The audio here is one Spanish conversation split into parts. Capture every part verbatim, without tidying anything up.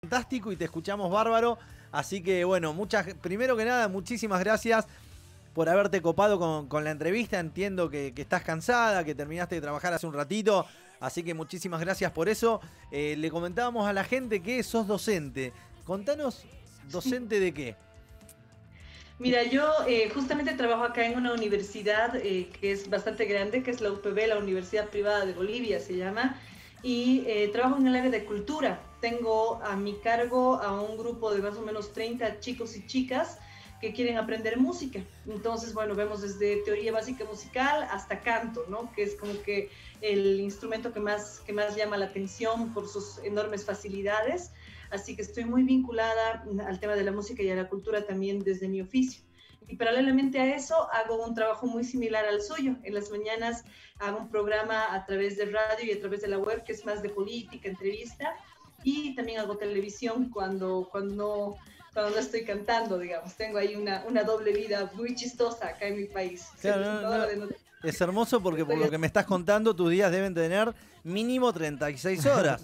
fantástico y te escuchamos bárbaro. Así que bueno, muchas, primero que nada, muchísimas gracias por haberte copado con, con la entrevista. Entiendo que, que estás cansada, que terminaste de trabajar hace un ratito. Así que muchísimas gracias por eso. Eh, le comentábamos a la gente que sos docente. Contanos, ¿docente de qué? Mira, yo eh, justamente trabajo acá en una universidad eh, que es bastante grande, que es la U P B, la Universidad Privada de Bolivia se llama, y eh, trabajo en el área de cultura. Tengo a mi cargo a un grupo de más o menos treinta chicos y chicas que quieren aprender música. Entonces, bueno, vemos desde teoría básica musical hasta canto, ¿no? Que es como que el instrumento que más, que más llama la atención por sus enormes facilidades. Así que estoy muy vinculada al tema de la música y a la cultura también desde mi oficio. Y paralelamente a eso hago un trabajo muy similar al suyo. En las mañanas hago un programa a través de radio y a través de la web que es más de política, entrevista, y también hago televisión cuando, cuando, no, cuando no estoy cantando, digamos. Tengo ahí una, una doble vida muy chistosa acá en mi país. Claro, no, no. De... Es hermoso porque por lo que me estás contando, tus días deben tener mínimo treinta y seis horas.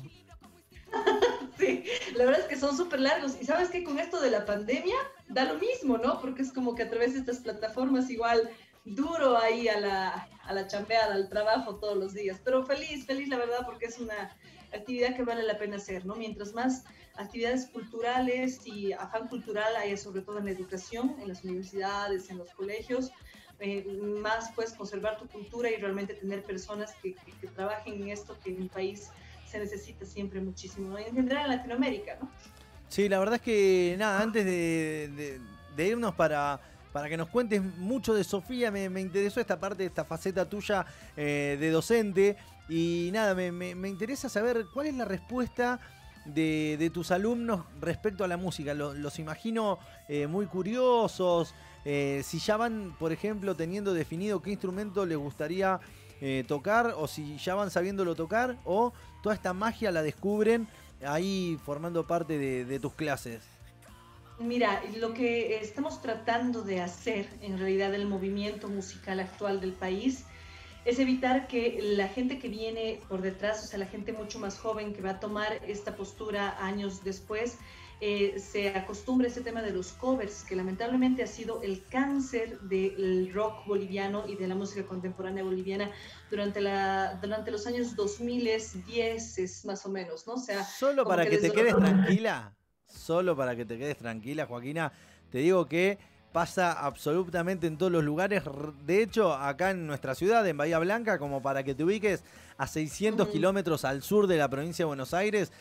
Sí, la verdad es que son súper largos. Y sabes que con esto de la pandemia da lo mismo, ¿no? Porque es como que a través de estas plataformas igual duro ahí a la, a la chambeada, al trabajo todos los días. Pero feliz, feliz la verdad, porque es una actividad que vale la pena hacer, ¿no? Mientras más actividades culturales y afán cultural haya, sobre todo en la educación, en las universidades, en los colegios, eh, más puedes conservar tu cultura y realmente tener personas que, que, que trabajen en esto que en mi país se necesita siempre muchísimo, en general en Latinoamérica, ¿no? Sí, la verdad es que nada, antes de, de, de irnos para, para que nos cuentes mucho de Sofía, me, me interesó esta parte, esta faceta tuya eh, de docente, y nada, me, me, me interesa saber cuál es la respuesta de, de tus alumnos respecto a la música. Los, los imagino eh, muy curiosos, eh, si ya van, por ejemplo, teniendo definido qué instrumento les gustaría Eh, tocar, o si ya van sabiéndolo tocar, o toda esta magia la descubren ahí formando parte de, de tus clases. Mira, lo que estamos tratando de hacer en realidad el movimiento musical actual del país es evitar que la gente que viene por detrás, o sea, la gente mucho más joven que va a tomar esta postura años después, eh, se acostumbre a ese tema de los covers, que lamentablemente ha sido el cáncer del rock boliviano y de la música contemporánea boliviana durante, la, durante los años dos mil diez más o menos, ¿no? O sea, solo para que, que te quedes tranquila, solo para que te quedes tranquila, Joaquina, te digo que pasa absolutamente en todos los lugares. De hecho, acá en nuestra ciudad, en Bahía Blanca, como para que te ubiques, a seiscientos uh-huh. kilómetros al sur de la provincia de Buenos Aires,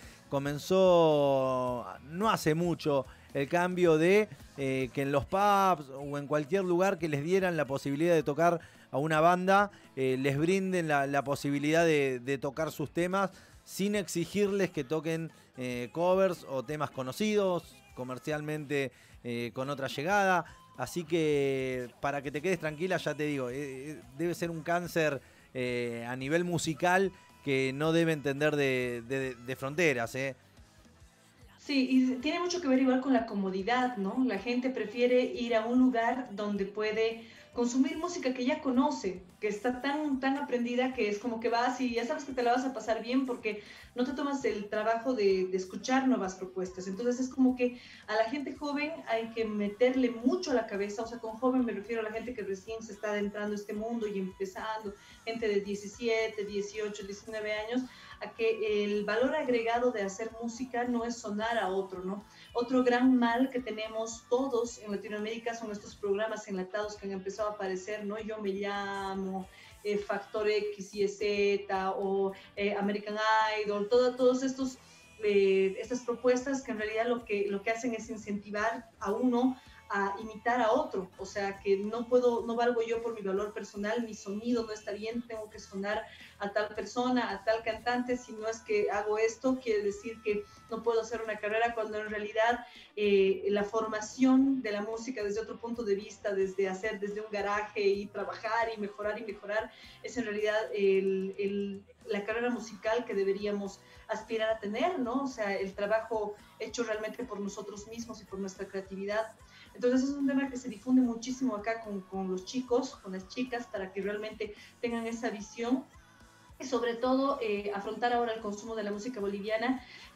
comenzó no hace mucho el cambio de eh, que en los pubs o en cualquier lugar que les dieran la posibilidad de tocar a una banda, eh, les brinden la, la posibilidad de, de tocar sus temas sin exigirles que toquen eh, covers o temas conocidos, comercialmente eh, con otra llegada. Así que para que te quedes tranquila, ya te digo, eh, debe ser un cáncer eh, a nivel musical que no debe entender de, de, de fronteras, ¿eh? Sí, y tiene mucho que ver igual con la comodidad, ¿no? La gente prefiere ir a un lugar donde puede consumir música que ya conoce, que está tan, tan aprendida que es como que vas y ya sabes que te la vas a pasar bien porque no te tomas el trabajo de, de escuchar nuevas propuestas. Entonces es como que a la gente joven hay que meterle mucho a la cabeza, o sea, con joven me refiero a la gente que recién se está adentrando a este mundo y empezando, gente de diecisiete, dieciocho, diecinueve años, a que el valor agregado de hacer música no es sonar a otro, ¿no? Otro gran mal que tenemos todos en Latinoamérica son estos programas enlatados que han empezado a aparecer, ¿no? Yo me llamo, eh, Factor X y Z o eh, American Idol, todo, todos estos eh, estas propuestas que en realidad lo que, lo que hacen es incentivar a uno a imitar a otro, o sea que no puedo, no valgo yo por mi valor personal, mi sonido no está bien, tengo que sonar a tal persona, a tal cantante, si no es que hago esto, quiere decir que no puedo hacer una carrera, cuando en realidad eh, la formación de la música desde otro punto de vista, desde hacer desde un garaje y trabajar y mejorar y mejorar, es en realidad el, el, la carrera musical que deberíamos aspirar a tener, ¿no? O sea, el trabajo hecho realmente por nosotros mismos y por nuestra creatividad. Entonces es un tema que se difunde muchísimo acá con, con los chicos, con las chicas, para que realmente tengan esa visión y sobre todo eh, afrontar ahora el consumo de la música boliviana,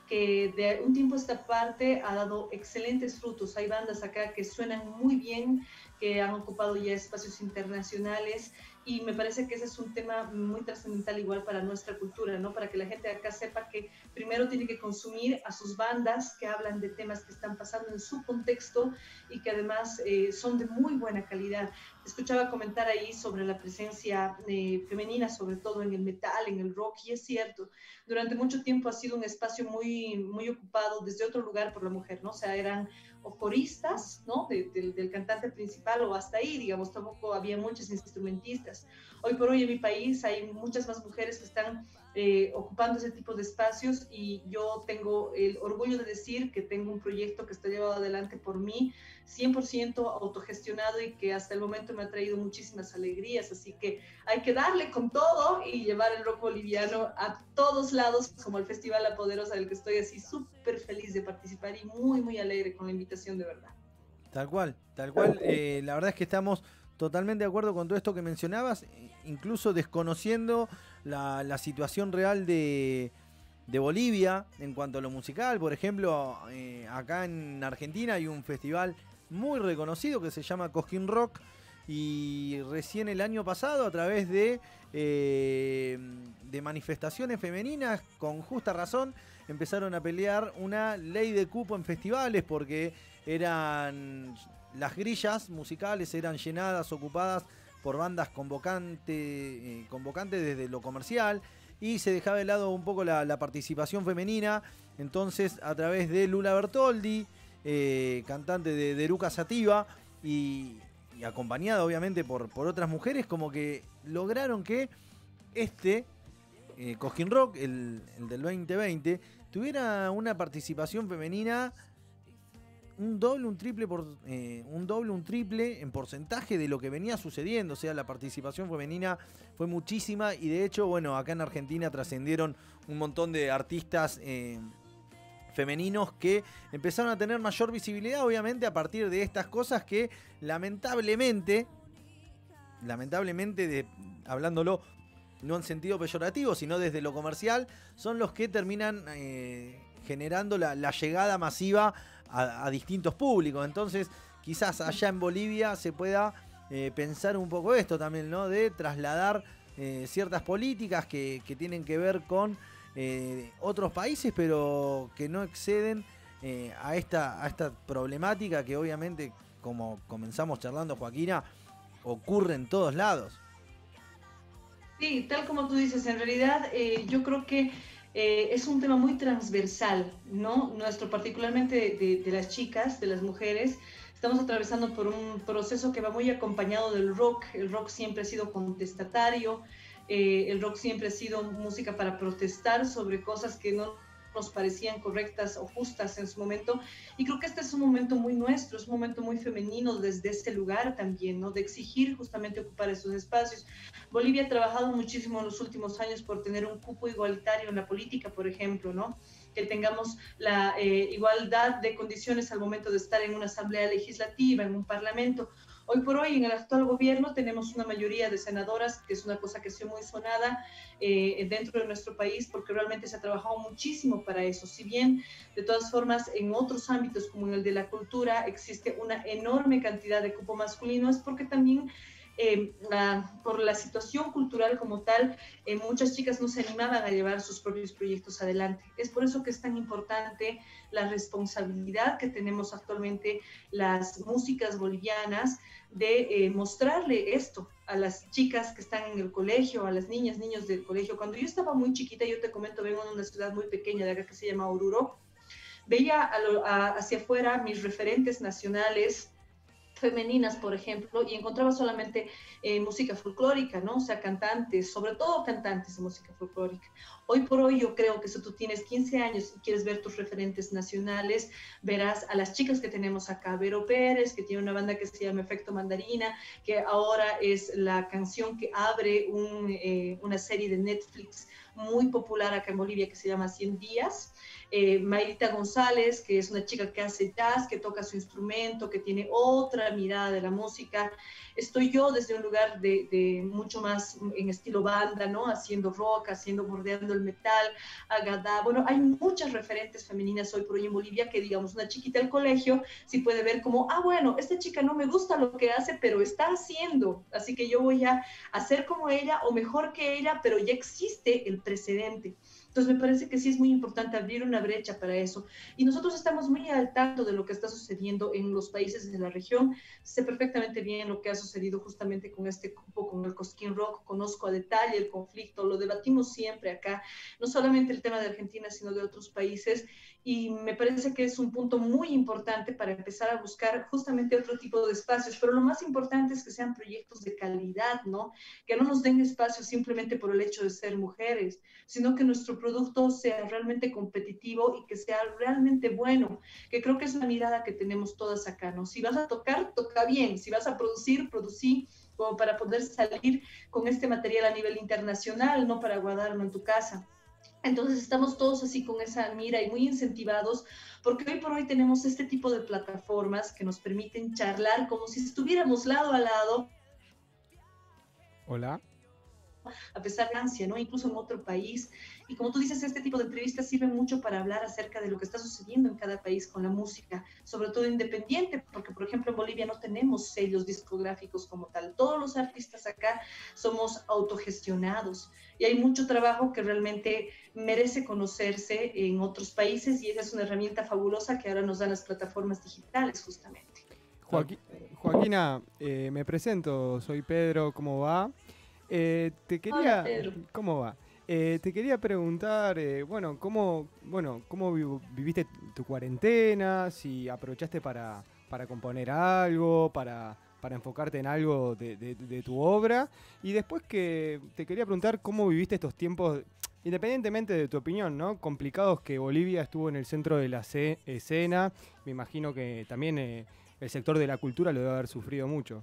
que de un tiempo a esta parte ha dado excelentes frutos. Hay bandas acá que suenan muy bien, que han ocupado ya espacios internacionales, y me parece que ese es un tema muy trascendental igual para nuestra cultura, ¿no? Para que la gente de acá sepa que primero tiene que consumir a sus bandas que hablan de temas que están pasando en su contexto y que además eh, son de muy buena calidad. Escuchaba comentar ahí sobre la presencia eh, femenina, sobre todo en el metal, en el rock, y es cierto, durante mucho tiempo ha sido un espacio muy, muy ocupado desde otro lugar por la mujer, ¿no? O sea, eran o coristas, ¿no? De, de, del cantante principal o hasta ahí, digamos, tampoco había muchos instrumentistas. Hoy por hoy en mi país hay muchas más mujeres que están eh, ocupando ese tipo de espacios, y yo tengo el orgullo de decir que tengo un proyecto que está llevado adelante por mí, cien por ciento autogestionado, y que hasta el momento me ha traído muchísimas alegrías, así que hay que darle con todo y llevar el rock boliviano a todos lados, como el Festival La Poderosa, del que estoy así súper feliz de participar y muy, muy alegre con la invitación, de verdad. Tal cual, tal cual. Eh, la verdad es que estamos totalmente de acuerdo con todo esto que mencionabas, incluso desconociendo la, la situación real de, de Bolivia en cuanto a lo musical. Por ejemplo, eh, acá en Argentina hay un festival muy reconocido que se llama Cosquín Rock, y recién el año pasado, a través de, eh, de manifestaciones femeninas, con justa razón, empezaron a pelear una ley de cupo en festivales, porque eran las grillas musicales eran llenadas, ocupadas por bandas convocante, eh, convocantes desde lo comercial, y se dejaba de lado un poco la, la participación femenina. Entonces, a través de Lula Bertoldi, eh, cantante de, de Eruca Sativa, y, y acompañada obviamente por, por otras mujeres, como que lograron que este eh, Cosquín Rock, el, el del veinte veinte, tuviera una participación femenina un doble, un triple, por, eh, un doble, un triple en porcentaje de lo que venía sucediendo. O sea, la participación femenina fue muchísima, y de hecho, bueno, acá en Argentina trascendieron un montón de artistas eh, femeninos que empezaron a tener mayor visibilidad, obviamente, a partir de estas cosas que lamentablemente, lamentablemente, de, hablándolo no en sentido peyorativo, sino desde lo comercial, son los que terminan eh, generando la, la llegada masiva a, a distintos públicos. Entonces, quizás allá en Bolivia se pueda eh, pensar un poco esto también, ¿no? De trasladar eh, ciertas políticas que, que tienen que ver con eh, otros países, pero que no exceden eh, a, esta, a esta problemática que obviamente, como comenzamos charlando, Joaquina, ocurre en todos lados. Sí, tal como tú dices, en realidad eh, yo creo que eh, es un tema muy transversal, ¿no? Nuestro, particularmente de, de, de las chicas, de las mujeres, estamos atravesando por un proceso que va muy acompañado del rock. El rock siempre ha sido contestatario, eh, el rock siempre ha sido música para protestar sobre cosas que no nos parecían correctas o justas en su momento, y creo que este es un momento muy nuestro, es un momento muy femenino desde ese lugar también, ¿no? De exigir justamente ocupar esos espacios. Bolivia ha trabajado muchísimo en los últimos años por tener un cupo igualitario en la política, por ejemplo, ¿no? Que tengamos la eh, igualdad de condiciones al momento de estar en una asamblea legislativa, en un parlamento. Hoy por hoy, en el actual gobierno, tenemos una mayoría de senadoras, que es una cosa que ha sido muy sonada eh, dentro de nuestro país, porque realmente se ha trabajado muchísimo para eso. Si bien, de todas formas, en otros ámbitos, como en el de la cultura, existe una enorme cantidad de cupo masculino, es porque también Eh, la, por la situación cultural como tal, eh, muchas chicas no se animaban a llevar sus propios proyectos adelante. Es por eso que es tan importante la responsabilidad que tenemos actualmente las músicas bolivianas de eh, mostrarle esto a las chicas que están en el colegio, a las niñas, niños del colegio. Cuando yo estaba muy chiquita, yo te comento, vengo de una ciudad muy pequeña de acá que se llama Oruro, veía a lo, a, hacia afuera mis referentes nacionales femeninas, por ejemplo, y encontraba solamente eh, música folclórica, ¿no? O sea, cantantes, sobre todo cantantes de música folclórica. Hoy por hoy yo creo que si tú tienes quince años y quieres ver tus referentes nacionales, verás a las chicas que tenemos acá, Vero Pérez, que tiene una banda que se llama Efecto Mandarina, que ahora es la canción que abre un, eh, una serie de Netflix muy popular acá en Bolivia que se llama cien días. Eh, Mayrita González, que es una chica que hace jazz, que toca su instrumento, que tiene otra mirada de la música. Estoy yo desde un lugar de, de mucho más en estilo banda, ¿no? Haciendo rock, haciendo, bordeando el metal, Agadá. Bueno, hay muchas referentes femeninas hoy por hoy en Bolivia que, digamos, una chiquita del colegio sí puede ver como, ah, bueno, esta chica no me gusta lo que hace, pero está haciendo, así que yo voy a hacer como ella o mejor que ella, pero ya existe el precedente. Entonces me parece que sí es muy importante abrir una brecha para eso. Y nosotros estamos muy al tanto de lo que está sucediendo en los países de la región. Sé perfectamente bien lo que ha sucedido justamente con este grupo, con el Cosquín Rock. Conozco a detalle el conflicto, lo debatimos siempre acá, no solamente el tema de Argentina, sino de otros países. Y me parece que es un punto muy importante para empezar a buscar justamente otro tipo de espacios. Pero lo más importante es que sean proyectos de calidad, ¿no? Que no nos den espacio simplemente por el hecho de ser mujeres, sino que nuestro producto sea realmente competitivo y que sea realmente bueno, que creo que es la mirada que tenemos todas acá, ¿no? Si vas a tocar, toca bien, si vas a producir, producí como para poder salir con este material a nivel internacional, no para guardarlo en tu casa. Entonces estamos todos así con esa mira y muy incentivados porque hoy por hoy tenemos este tipo de plataformas que nos permiten charlar como si estuviéramos lado a lado. Hola. A pesar de la ansia, ¿no? Incluso en otro país. Y como tú dices, este tipo de entrevistas sirven mucho para hablar acerca de lo que está sucediendo en cada país con la música, sobre todo independiente, porque por ejemplo en Bolivia no tenemos sellos discográficos como tal. Todos los artistas acá somos autogestionados y hay mucho trabajo que realmente merece conocerse en otros países y esa es una herramienta fabulosa que ahora nos dan las plataformas digitales justamente. Joaquín, Joaquina, eh, me presento, soy Pedro, ¿cómo va? Eh, te quería, Hola, Pedro. ¿Cómo va? Eh, te quería preguntar, eh, bueno, ¿cómo, bueno, cómo viviste tu cuarentena? Si aprovechaste para, para componer algo, para, para enfocarte en algo de, de, de tu obra. Y después que te quería preguntar cómo viviste estos tiempos, independientemente de tu opinión, ¿no? Complicados, que Bolivia estuvo en el centro de la escena. Me imagino que también eh, el sector de la cultura lo debe haber sufrido mucho.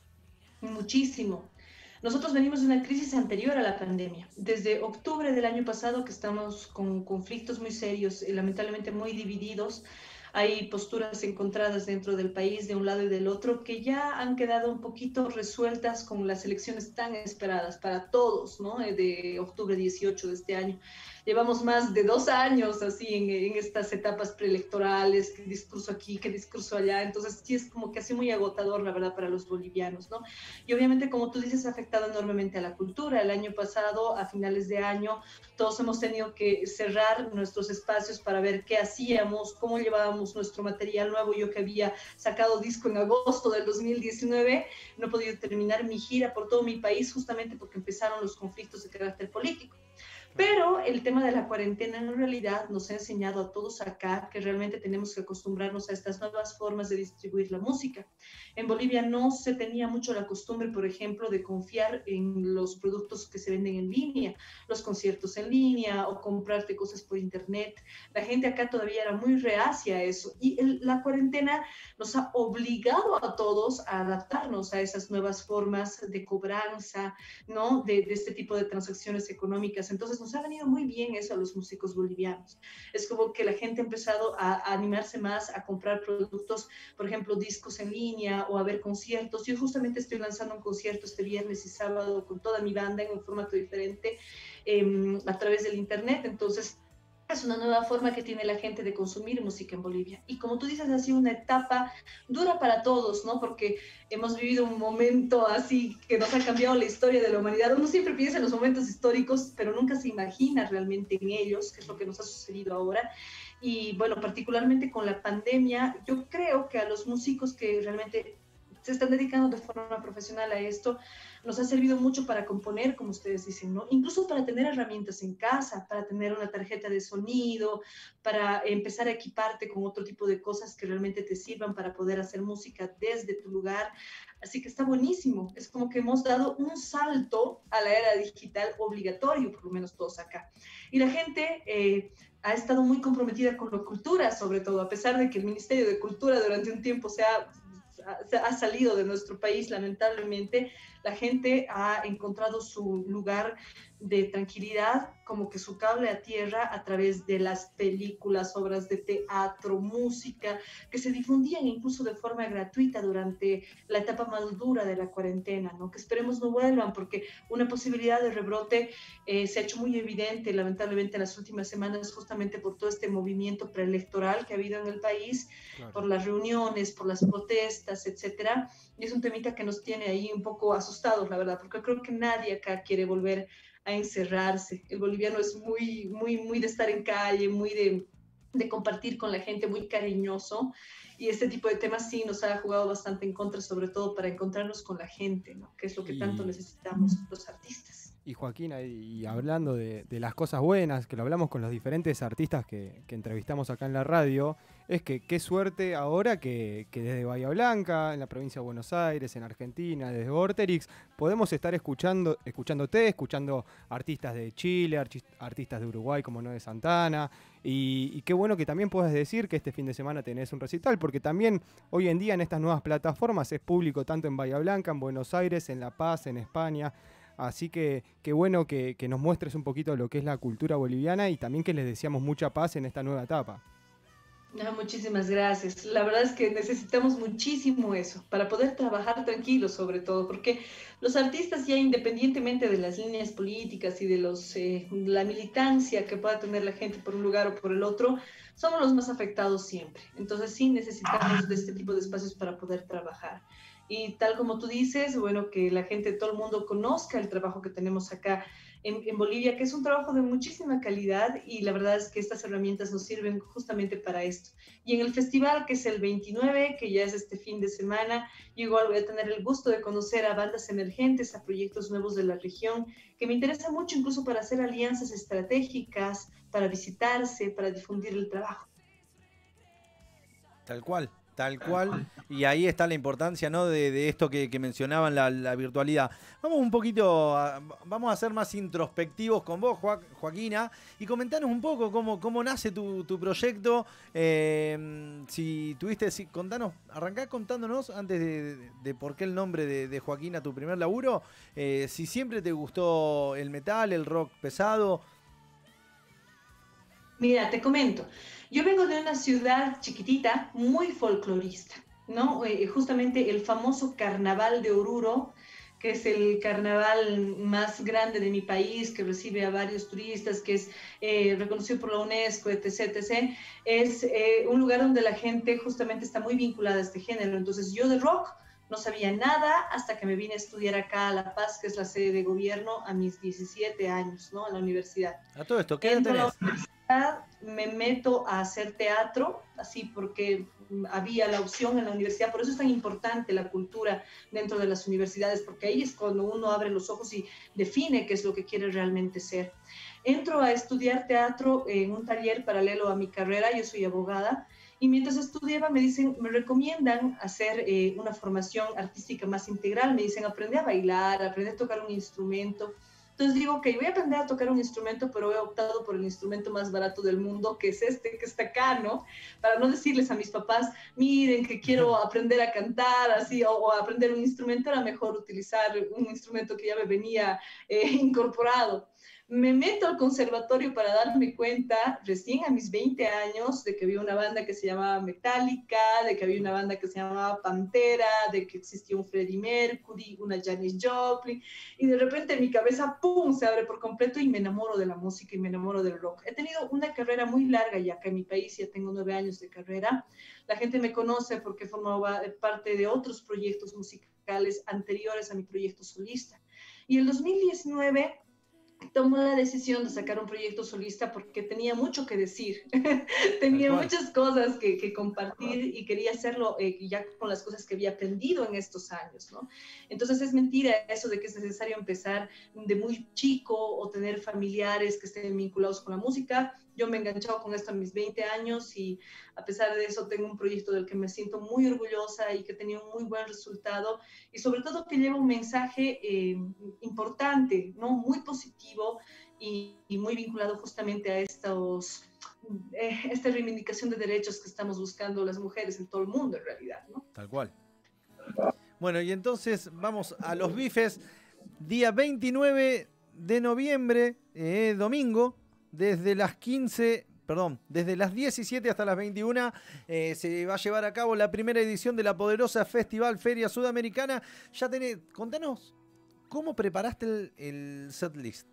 Muchísimo. Nosotros venimos de una crisis anterior a la pandemia. Desde octubre del año pasado que estamos con conflictos muy serios y lamentablemente muy divididos. Hay posturas encontradas dentro del país de un lado y del otro que ya han quedado un poquito resueltas con las elecciones tan esperadas para todos, ¿no? De octubre dieciocho de este año. Llevamos más de dos años así en, en estas etapas preelectorales, qué discurso aquí, qué discurso allá, entonces sí es como que así muy agotador, la verdad, para los bolivianos, ¿no? Y obviamente, como tú dices, ha afectado enormemente a la cultura. El año pasado, a finales de año, todos hemos tenido que cerrar nuestros espacios para ver qué hacíamos, cómo llevábamos nuestro material nuevo. Yo que había sacado disco en agosto del dos mil diecinueve, no he podido terminar mi gira por todo mi país justamente porque empezaron los conflictos de carácter político. Pero el tema de la cuarentena en realidad nos ha enseñado a todos acá que realmente tenemos que acostumbrarnos a estas nuevas formas de distribuir la música. En Bolivia no se tenía mucho la costumbre, por ejemplo, de confiar en los productos que se venden en línea, los conciertos en línea o comprarte cosas por internet. La gente acá todavía era muy reacia a eso y el, la cuarentena nos ha obligado a todos a adaptarnos a esas nuevas formas de cobranza, ¿no? De, de este tipo de transacciones económicas. Entonces nos ha venido muy bien eso a los músicos bolivianos. Es como que la gente ha empezado a, a animarse más a comprar productos, por ejemplo, discos en línea o a ver conciertos. Yo justamente estoy lanzando un concierto este viernes y sábado con toda mi banda en un formato diferente eh, a través del internet. Entonces, es una nueva forma que tiene la gente de consumir música en Bolivia. Y como tú dices, ha sido una etapa dura para todos, ¿no? Porque hemos vivido un momento así que nos ha cambiado la historia de la humanidad. Uno siempre piensa en los momentos históricos, pero nunca se imagina realmente en ellos, que es lo que nos ha sucedido ahora. Y bueno, particularmente con la pandemia, yo creo que a los músicos que realmente se están dedicando de forma profesional a esto, nos ha servido mucho para componer, como ustedes dicen, ¿no? Incluso para tener herramientas en casa, para tener una tarjeta de sonido, para empezar a equiparte con otro tipo de cosas que realmente te sirvan para poder hacer música desde tu lugar. Así que está buenísimo. Es como que hemos dado un salto a la era digital obligatorio, por lo menos todos acá. Y la gente eh, ha estado muy comprometida con la cultura, sobre todo, a pesar de que el Ministerio de Cultura durante un tiempo se ha ha salido de nuestro país, lamentablemente. La gente ha encontrado su lugar de tranquilidad, como que su cable a tierra a través de las películas, obras de teatro, música, que se difundían incluso de forma gratuita durante la etapa más dura de la cuarentena, ¿no? Que esperemos no vuelvan, porque una posibilidad de rebrote eh, se ha hecho muy evidente, lamentablemente, en las últimas semanas, justamente por todo este movimiento preelectoral que ha habido en el país, claro, por las reuniones, por las protestas, etcétera. Y es un temita que nos tiene ahí un poco asustados, la verdad, porque creo que nadie acá quiere volver a encerrarse. El boliviano es muy, muy, muy de estar en calle, muy de, de compartir con la gente, muy cariñoso. Y este tipo de temas sí nos ha jugado bastante en contra, sobre todo para encontrarnos con la gente, ¿no? Que es lo que tanto necesitamos los artistas. Y Joaquín, y hablando de, de las cosas buenas, que lo hablamos con los diferentes artistas que, que entrevistamos acá en la radio, es que qué suerte ahora que, que desde Bahía Blanca, en la provincia de Buenos Aires, en Argentina, desde Vorterix, podemos estar escuchando, escuchándote, escuchando artistas de Chile, artistas de Uruguay como Noé Santana, y, y qué bueno que también puedas decir que este fin de semana tenés un recital, porque también hoy en día en estas nuevas plataformas es público tanto en Bahía Blanca, en Buenos Aires, en La Paz, en España. Así que qué bueno que, que nos muestres un poquito lo que es la cultura boliviana y también que les deseamos mucha paz en esta nueva etapa. No, muchísimas gracias. La verdad es que necesitamos muchísimo eso para poder trabajar tranquilos, sobre todo, porque los artistas ya independientemente de las líneas políticas y de los, eh, la militancia que pueda tener la gente por un lugar o por el otro, somos los más afectados siempre. Entonces sí necesitamos de este tipo de espacios para poder trabajar. Y tal como tú dices, bueno, que la gente, todo el mundo conozca el trabajo que tenemos acá en, en Bolivia, que es un trabajo de muchísima calidad y la verdad es que estas herramientas nos sirven justamente para esto. Y en el festival, que es el veintinueve, que ya es este fin de semana, yo igual voy a tener el gusto de conocer a bandas emergentes, a proyectos nuevos de la región, que me interesa mucho incluso para hacer alianzas estratégicas, para visitarse, para difundir el trabajo. Tal cual. Tal cual, y ahí está la importancia, ¿no? de, de esto que, que mencionaban, la, la virtualidad. Vamos un poquito, a, vamos a ser más introspectivos con vos, Jo Joaquina, y comentanos un poco cómo, cómo nace tu, tu proyecto. Eh, si tuviste, si, contanos, arrancá contándonos, antes de, de, de por qué el nombre de, de Joaquina, tu primer laburo, eh, si siempre te gustó el metal, el rock pesado. Mira, te comento. Yo vengo de una ciudad chiquitita, muy folclorista, ¿no? Eh, justamente el famoso Carnaval de Oruro, que es el carnaval más grande de mi país, que recibe a varios turistas, que es eh, reconocido por la UNESCO, etcétera, etcétera, es eh, un lugar donde la gente justamente está muy vinculada a este género. Entonces yo de rock no sabía nada hasta que me vine a estudiar acá a La Paz, que es la sede de gobierno, a mis diecisiete años, ¿no? En la universidad. A todo esto, ¿qué edad tenés? Me meto a hacer teatro, así porque había la opción en la universidad, por eso es tan importante la cultura dentro de las universidades, porque ahí es cuando uno abre los ojos y define qué es lo que quiere realmente ser. Entro a estudiar teatro en un taller paralelo a mi carrera, yo soy abogada, y mientras estudiaba me dicen, me recomiendan hacer eh, una formación artística más integral, me dicen, aprende a bailar, aprende a tocar un instrumento. Entonces digo, ok, voy a aprender a tocar un instrumento, pero he optado por el instrumento más barato del mundo, que es este, que está acá, ¿no? Para no decirles a mis papás, miren, que quiero aprender a cantar, así, o, o aprender un instrumento, era mejor utilizar un instrumento que ya me venía eh, incorporado. Me meto al conservatorio para darme cuenta, recién a mis veinte años, de que había una banda que se llamaba Metallica, de que había una banda que se llamaba Pantera, de que existía un Freddie Mercury, una Janis Joplin, y de repente mi cabeza, ¡pum!, se abre por completo y me enamoro de la música y me enamoro del rock. He tenido una carrera muy larga ya acá en mi país, ya tengo nueve años de carrera. La gente me conoce porque formaba parte de otros proyectos musicales anteriores a mi proyecto solista. Y en dos mil diecinueve tomó la decisión de sacar un proyecto solista porque tenía mucho que decir, tenía muchas cosas que, que compartir y quería hacerlo eh, ya con las cosas que había aprendido en estos años, ¿no? Entonces es mentira eso de que es necesario empezar de muy chico o tener familiares que estén vinculados con la música. Yo me he enganchado con esto a mis veinte años y a pesar de eso tengo un proyecto del que me siento muy orgullosa y que ha tenido un muy buen resultado y sobre todo que lleva un mensaje eh, importante, ¿no? Muy positivo y, y muy vinculado justamente a estos, eh, esta reivindicación de derechos que estamos buscando las mujeres en todo el mundo en realidad, ¿no? Tal cual. Bueno, y entonces vamos a los bifes. Día veintinueve de noviembre, eh, domingo, desde las quince... Perdón, desde las diecisiete hasta las veintiuna eh, se va a llevar a cabo la primera edición de la poderosa Festival Feria Sudamericana. Ya tenés, contanos, ¿cómo preparaste el, el set list?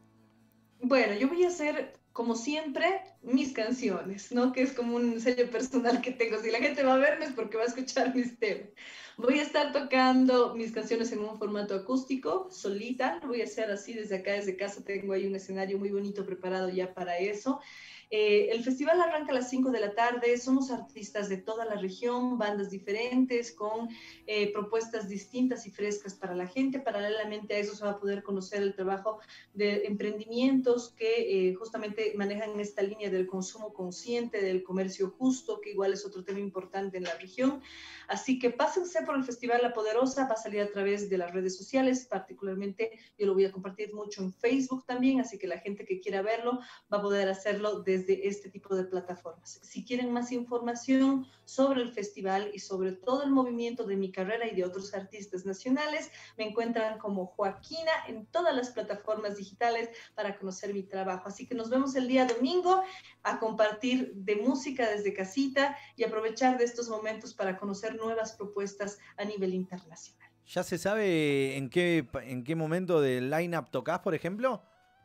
Bueno, yo voy a hacer, como siempre, mis canciones, ¿no? Que es como un sello personal que tengo. Si la gente va a verme es porque va a escuchar mis temas. Voy a estar tocando mis canciones en un formato acústico, solita. Lo voy a hacer así desde acá, desde casa. Tengo ahí un escenario muy bonito preparado ya para eso. Eh, el festival arranca a las cinco de la tarde, somos artistas de toda la región, bandas diferentes, con eh, propuestas distintas y frescas para la gente. Paralelamente a eso se va a poder conocer el trabajo de emprendimientos que eh, justamente manejan esta línea del consumo consciente, del comercio justo, que igual es otro tema importante en la región. Así que pásense por el Festival La Poderosa, va a salir a través de las redes sociales, particularmente yo lo voy a compartir mucho en Facebook también, así que la gente que quiera verlo va a poder hacerlo desde de este tipo de plataformas. Si quieren más información sobre el festival y sobre todo el movimiento de mi carrera y de otros artistas nacionales, me encuentran como Joaquina en todas las plataformas digitales para conocer mi trabajo. Así que nos vemos el día domingo a compartir de música desde casita y aprovechar de estos momentos para conocer nuevas propuestas a nivel internacional. ¿Ya se sabe en qué, en qué momento del line-up tocas, por ejemplo?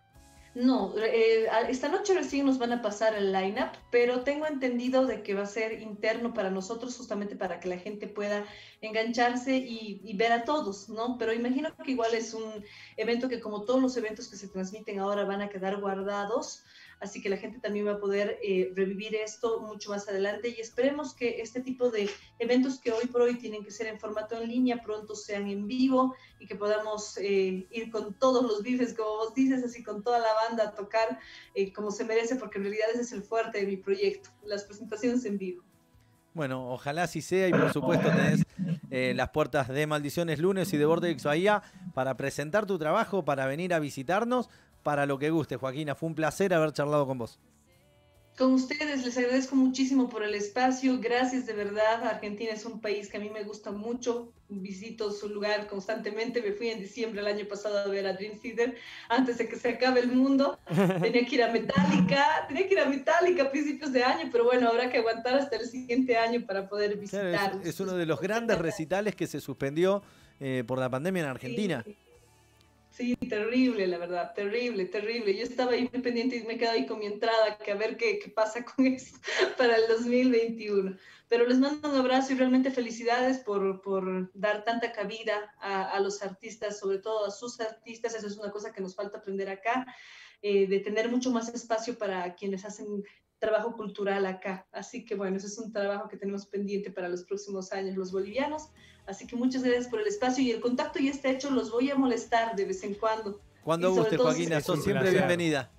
No, eh, esta noche recién nos van a pasar el line-up, pero tengo entendido de que va a ser interno para nosotros, justamente para que la gente pueda engancharse y, y ver a todos, ¿no? Pero imagino que igual es un evento que, como todos los eventos que se transmiten ahora, van a quedar guardados, así que la gente también va a poder eh, revivir esto mucho más adelante y esperemos que este tipo de eventos que hoy por hoy tienen que ser en formato en línea pronto sean en vivo y que podamos eh, ir con todos los bifes, como vos dices, así con toda la banda a tocar eh, como se merece, porque en realidad ese es el fuerte de mi proyecto, las presentaciones en vivo. Bueno, ojalá así sea y por supuesto tenés eh, las puertas de Maldiciones Lunes y de Vortex Bahía para presentar tu trabajo, para venir a visitarnos, para lo que guste. Joaquina, fue un placer haber charlado con vos. Con ustedes, les agradezco muchísimo por el espacio, gracias de verdad. Argentina es un país que a mí me gusta mucho, visito su lugar constantemente, me fui en diciembre el año pasado a ver a Dream Theater antes de que se acabe el mundo, tenía que ir a Metallica, tenía que ir a Metallica a principios de año, pero bueno, habrá que aguantar hasta el siguiente año para poder visitar. Claro, es, es uno de los grandes recitales que se suspendió eh, por la pandemia en Argentina. Sí. Sí, terrible, la verdad, terrible, terrible. Yo estaba ahí muy pendiente y me quedé ahí con mi entrada, que a ver qué, qué pasa con esto para el dos mil veintiuno. Pero les mando un abrazo y realmente felicidades por, por dar tanta cabida a, a los artistas, sobre todo a sus artistas. Eso es una cosa que nos falta aprender acá, eh, de tener mucho más espacio para quienes hacen trabajo cultural acá. Así que bueno, ese es un trabajo que tenemos pendiente para los próximos años los bolivianos. Así que muchas gracias por el espacio y el contacto ya está hecho. Los voy a molestar de vez en cuando. Cuando guste, Joaquina, sos siempre bienvenida.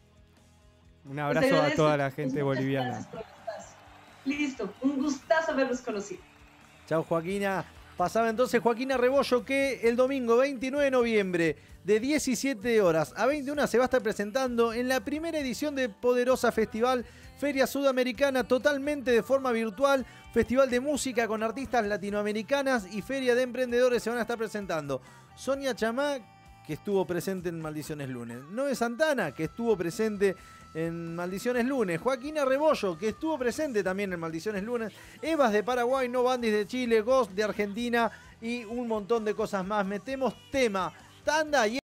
Un abrazo a toda la gente boliviana. Listo, un gustazo haberlos conocido. Chao, Joaquina. Pasaba entonces Joaquina Rebollo, que el domingo veintinueve de noviembre de diecisiete horas a veintiuna se va a estar presentando en la primera edición de Poderosa Festival Feria Sudamericana, totalmente de forma virtual. Festival de música con artistas latinoamericanas y feria de emprendedores se van a estar presentando. Sonia Chamá, que estuvo presente en Maldiciones Lunes. Noé Santana, que estuvo presente en Maldiciones Lunes. Joaquina Rebollo, que estuvo presente también en Maldiciones Lunes. Evas de Paraguay, No Bandis de Chile, Ghost de Argentina y un montón de cosas más. Metemos tema, tanda y